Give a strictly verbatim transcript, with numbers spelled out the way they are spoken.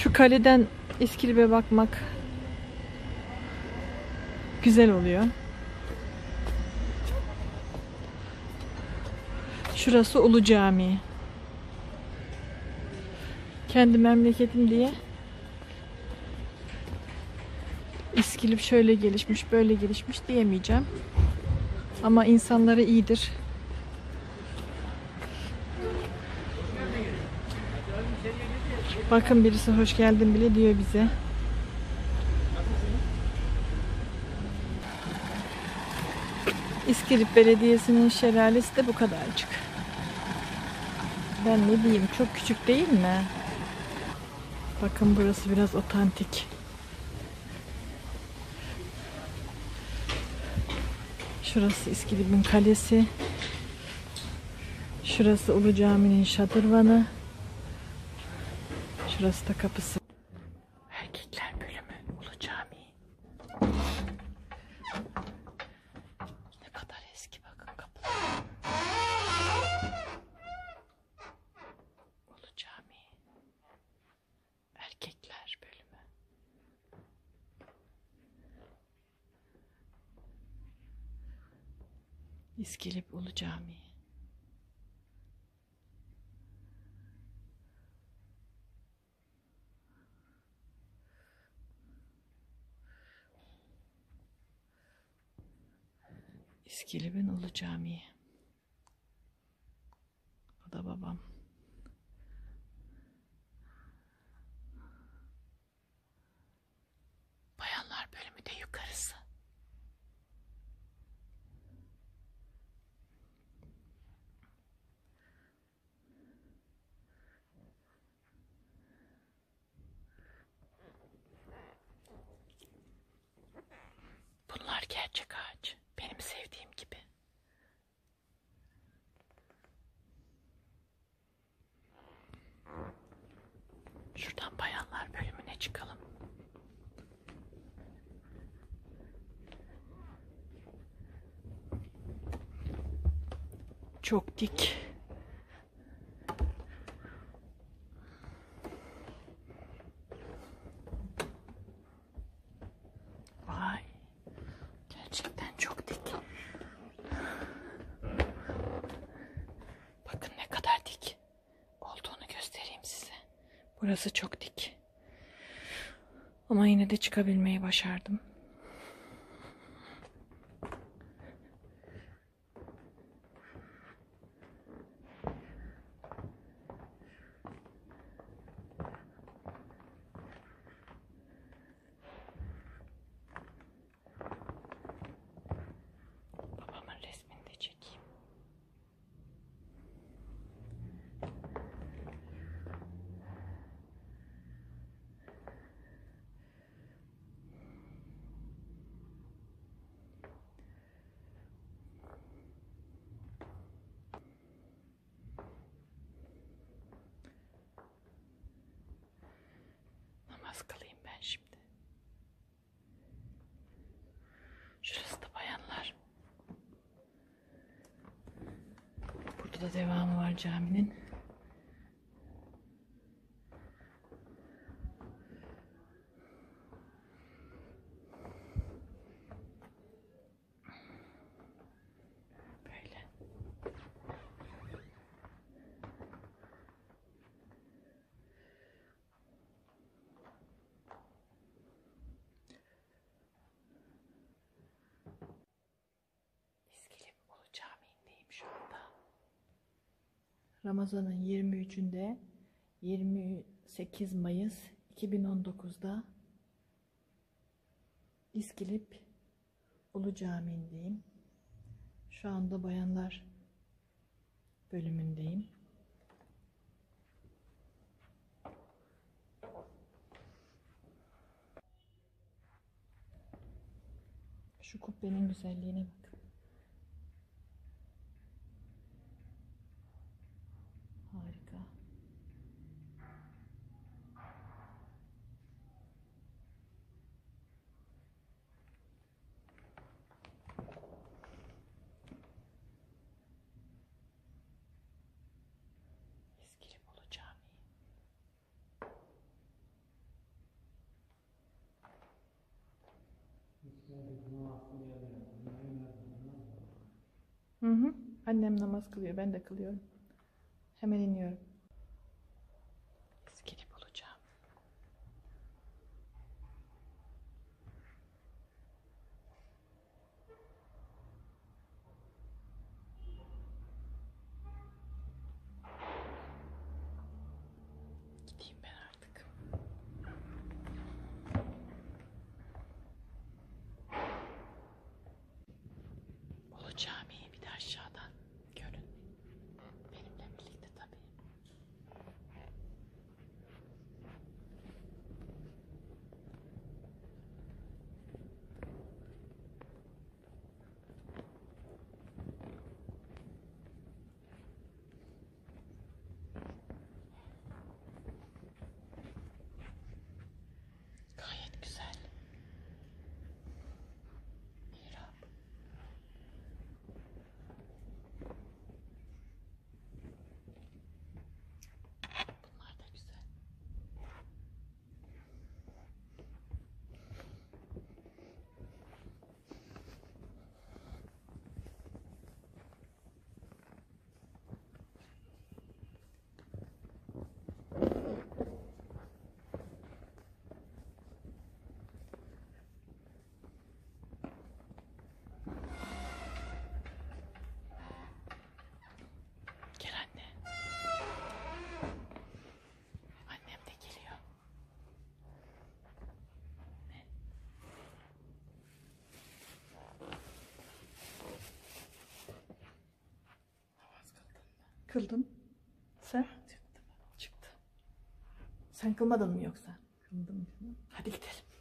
Şu kaleden İskilip'e bakmak güzel oluyor. Şurası Ulu Cami. Kendi memleketim diye İskilip şöyle gelişmiş, böyle gelişmiş diyemeyeceğim. Ama insanları iyidir. Bakın birisi hoş geldin bile diyor bize. İskilip Belediyesi'nin şelalesi de bu kadarcık. Ben ne diyeyim, çok küçük değil mi? Bakın burası biraz otantik. Şurası İskilip'in kalesi. Şurası Ulu Cami'nin şadırvanı. Şurası da kapısı. Erkekler bölümü Ulu Cami. Ne kadar eski, bakın kapılar. Ulu Cami. Erkekler bölümü. İskilip Ulu Cami. İskilip'in Ulu Camii. O da babam. Bayanlar bölümü de yukarısı. Bunlar gerçek ağaç. Benim sevdiğim gibi. Şuradan bayanlar bölümüne çıkalım. Çok dik. Vay. Gerçekten çok dik. Bakın ne kadar dik olduğunu göstereyim size. Burası çok dik. Ama yine de çıkabilmeyi başardım. Babamın resmini de çekeyim. Namaz kılayım ben şimdi. Şurası da bayanlar. Burada da devamı var caminin. Böyle. İskilip Ulu Camii'ndeyim şu anda. Ramazan'ın yirmi üçünde yirmi sekiz Mayıs iki bin on dokuz'da İskilip Ulu Camii'ndeyim. Şu anda bayanlar bölümündeyim. Şu kubbenin güzelliğine bakın. Harika. İskilip Ulu Camii. Hı hı. Annem namaz kılıyor. Ben de kılıyorum. Hemen iniyorum. İskili bulacağım. Gideyim ben artık. Ulu Camii'yi bir de aşağıdan görün. Benimle birlikte tabii. Gayet güzel. Mihrap. Bunlar da güzel. Gel anne. Annem de geliyor. Ne? Namaz kıldın mı? Kıldım. Sen? Çıktı mı? Çıktı. Sen kılmadın mı yoksa? Kıldım. Hadi gidelim.